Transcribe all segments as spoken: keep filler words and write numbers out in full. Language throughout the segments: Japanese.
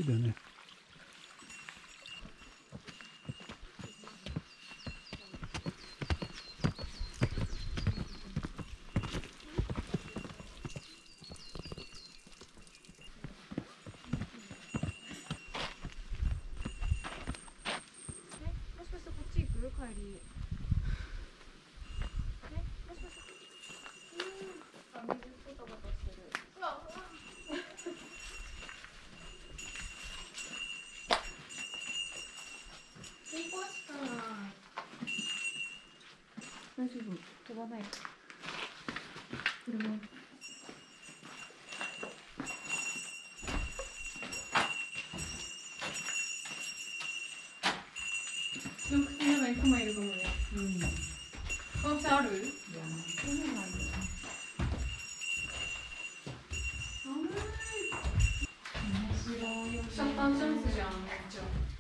だね。 大丈夫、飛ばない。これは。でも口の中にクマいるかもね。うん。可能性ある？いや、そういうのないよ。寒い。面白いよ。シャッターチャンスじゃん、めっちゃ。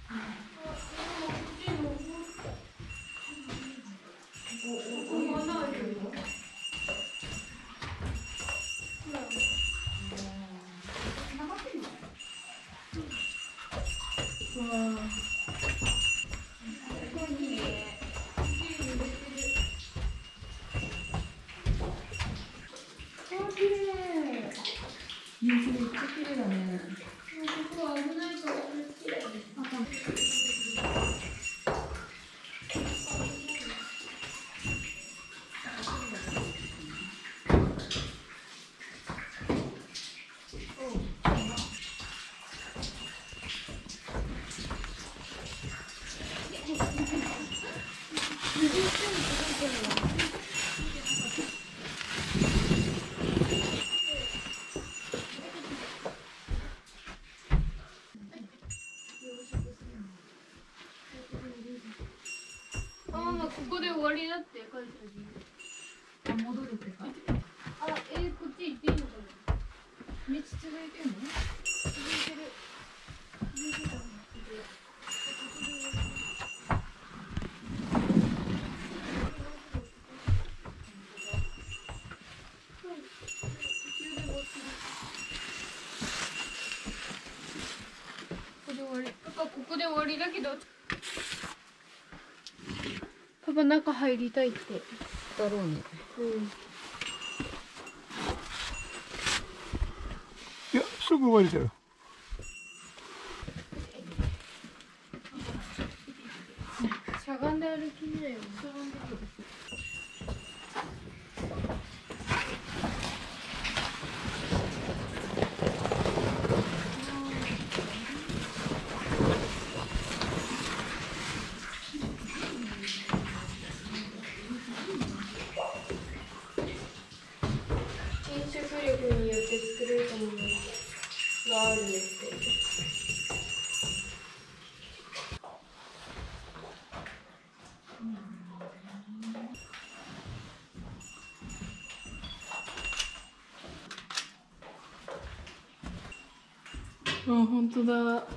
夕日めっちゃ綺麗だね。ここ危ないから綺麗。ここで終わりだって書いてある。あ、戻るって書いてある。あ、えー、こっち行っていいのかな。道続いてんの？続いてる。続いてたの。ここで終わり。パパ、ここで終わりだけど。パパ中入りたいって。 だろうね。 うん。 いや、すぐ終わりだよ。 しゃがんで歩きなよ。しゃがんでる。によって作れるかものがあるんですけど。あ、本当だ。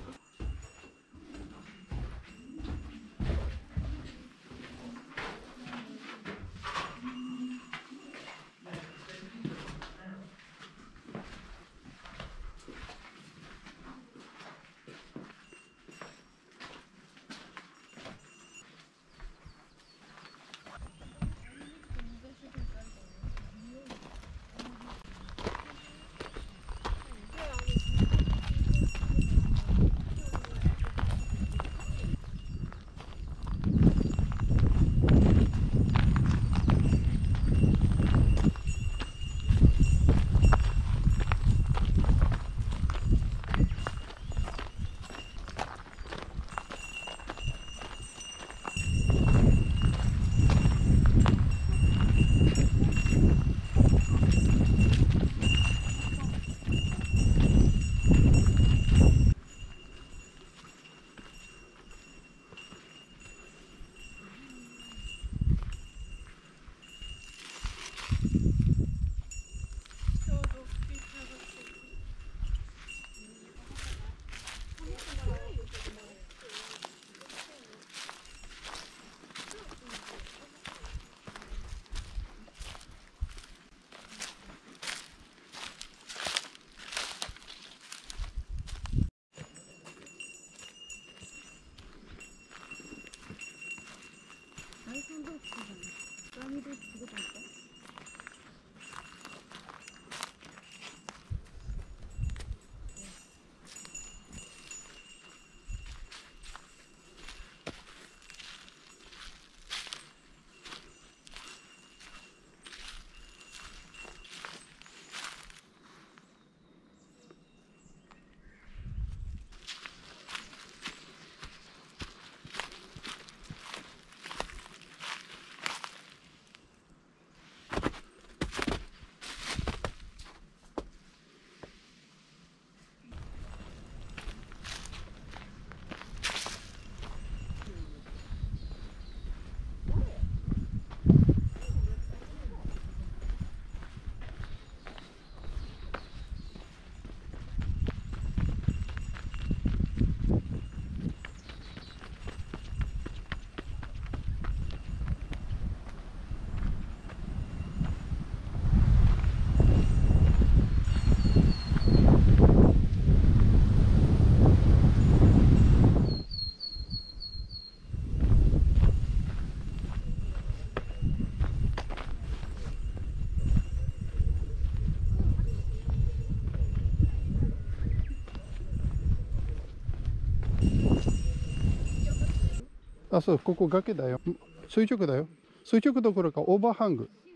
あ、そう、ここ崖だよ。垂直だよ。垂直どころかオーバーハング。